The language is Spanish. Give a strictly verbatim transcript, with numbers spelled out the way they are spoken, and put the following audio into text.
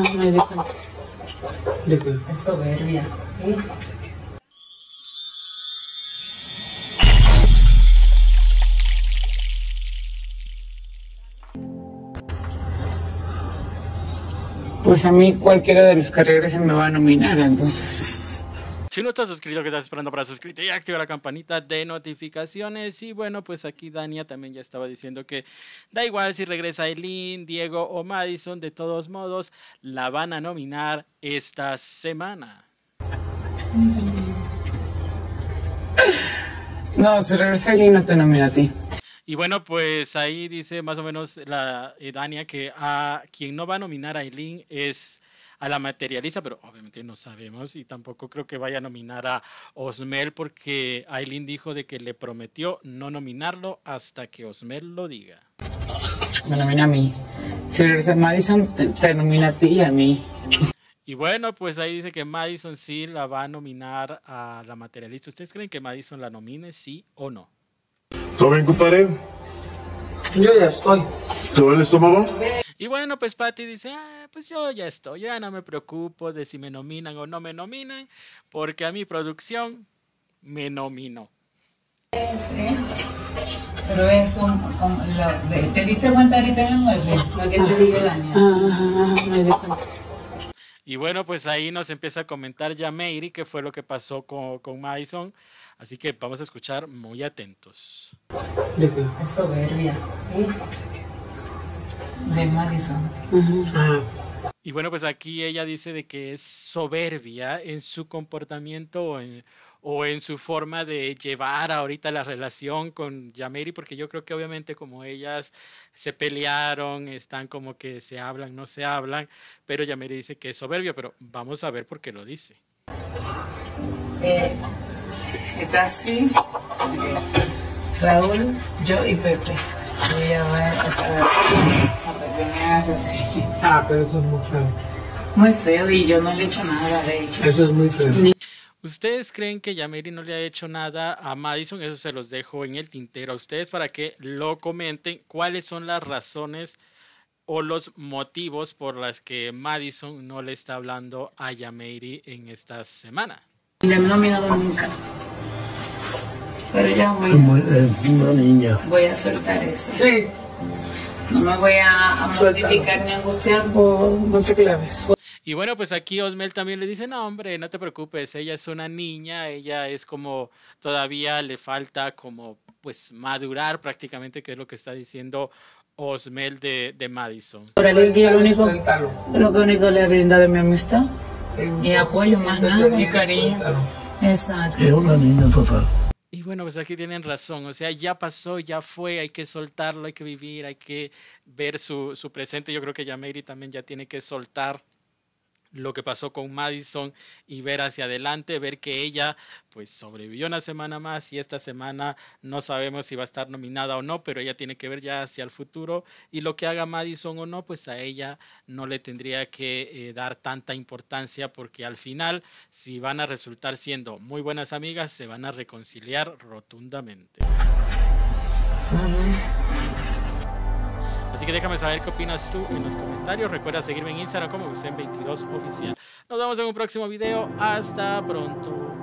me di cuenta. ¿De qué? Es soberbia. ¿Eh? Pues a mí cualquiera de los que regresen me va a nominar, entonces. Si no estás suscrito, ¿qué estás esperando para suscribirte y activar la campanita de notificaciones? Y bueno, pues aquí Dania también ya estaba diciendo que da igual si regresa Aileen, Diego o Madison, de todos modos la van a nominar esta semana. No, si regresa Aileen no te nomina a ti. Y bueno, pues ahí dice más o menos la eh, Dania que a quien no va a nominar a Aileen es a la materialista, pero obviamente no sabemos y tampoco creo que vaya a nominar a Osmel porque Aileen dijo de que le prometió no nominarlo hasta que Osmel lo diga. Me nomina a mí. Si regresa Madison, te, te nomina a ti y a mí. Y bueno, pues ahí dice que Madison sí la va a nominar a la materialista. ¿Ustedes creen que Madison la nomine, sí o no? ¿Todo bien, compadre? Yo ya estoy. ¿Te duele el estómago? Y bueno, pues Patty dice, ah, pues yo ya estoy, yo ya no me preocupo de si me nominan o no me nominan, porque a mi producción me nominó. Sí. Pero es como, como lo, ¿te diste cuenta ahorita en el mueble? Lo que te digo, Dania. Ah, me di cuenta. Y bueno, pues ahí nos empieza a comentar ya Mary qué fue lo que pasó con, con Madison. Así que vamos a escuchar muy atentos. ¿De qué? Es soberbia. ¿Eh? De Madison. Uh-huh. Ah. Y bueno, pues aquí ella dice de que es soberbia en su comportamiento o en, o en su forma de llevar ahorita la relación con Yameri, porque yo creo que obviamente como ellas se pelearon, están como que se hablan, no se hablan, pero Yameri dice que es soberbia, pero vamos a ver por qué lo dice. Eh, está así, Raúl, yo y Pepe. Voy a ver a Pepe me hace así. Ah, pero eso es muy feo. Muy feo y yo no le he hecho nada, de hecho. Eso es muy feo. Ni ¿Ustedes creen que Yameri no le ha hecho nada a Madison? Eso se los dejo en el tintero a ustedes para que lo comenten. ¿Cuáles son las razones o los motivos por las que Madison no le está hablando a Yameri en esta semana? me han nominado nunca. Pero ya voy, Es una niña. voy a soltar eso. Sí. No me voy a, a mortificar ni angustiar por... No te claves. Y bueno, pues aquí Osmel también le dice, no hombre, no te preocupes, ella es una niña, ella es como, todavía le falta como, pues, madurar prácticamente, que es lo que está diciendo Osmel de, de Madison. Por el día lo único, lo que único le brinda de mi amistad y apoyo, más nada, y cariño. Exacto. Es una niña total. Y bueno, pues aquí tienen razón, o sea, ya pasó, ya fue, hay que soltarlo, hay que vivir, hay que ver su, su presente. Yo creo que Yameri también ya tiene que soltar lo que pasó con Madison y ver hacia adelante, ver que ella pues sobrevivió una semana más y esta semana no sabemos si va a estar nominada o no, pero ella tiene que ver ya hacia el futuro y lo que haga Madison o no, pues a ella no le tendría que eh, dar tanta importancia porque al final, si van a resultar siendo muy buenas amigas, se van a reconciliar rotundamente. Así que déjame saber qué opinas tú en los comentarios. Recuerda seguirme en Instagram como Gusen veintidós oficial. Nos vemos en un próximo video. Hasta pronto.